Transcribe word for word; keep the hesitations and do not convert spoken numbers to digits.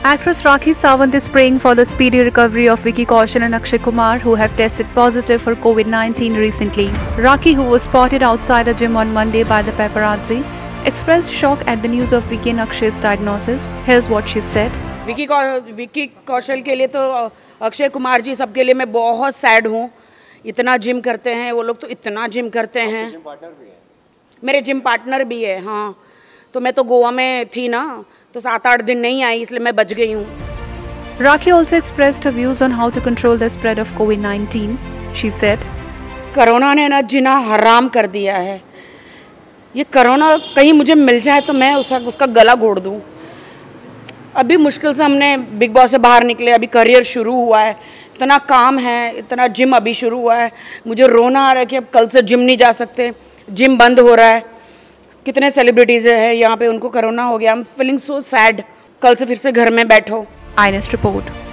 Actress Rakhi Sawant is praying for the speedy recovery of Vicky Kaushal and Akshay Kumar, who have tested positive for COVID nineteen recently. Rakhi, who was spotted outside a gym on Monday by the paparazzi, expressed shock at the news of Vicky and Akshay's diagnosis. Here's what she said. Vicky Vicky Kaushal के लिए तो अक्षय कुमार जी सबके लिए मैं बहुत sad हूँ। इतना gym करते हैं वो लोग, तो इतना जिम करते हैं। जिम पार्टनर भी है मेरे, जिम पार्टनर भी है। हाँ, तो मैं तो गोवा में थी ना, तो सात आठ दिन नहीं आई, इसलिए मैं बच गई हूँ। Rakhi also expressed her views on how to control the spread of COVID nineteen. She said, corona ने ना जीना हराम कर दिया है। ये कोरोना कहीं मुझे मिल जाए तो मैं उसका उसका गला घोट दूँ। अभी मुश्किल से हमने बिग बॉस से बाहर निकले, अभी करियर शुरू हुआ है, इतना काम है, इतना जिम अभी शुरू हुआ है। मुझे रोना आ रहा है कि अब कल से जिम नहीं जा सकते, जिम बंद हो रहा है। कितने सेलिब्रिटीज़ हैं यहाँ पे, उनको कोरोना हो गया। I am feeling so sad. कल से फिर से घर में बैठो। I N S report.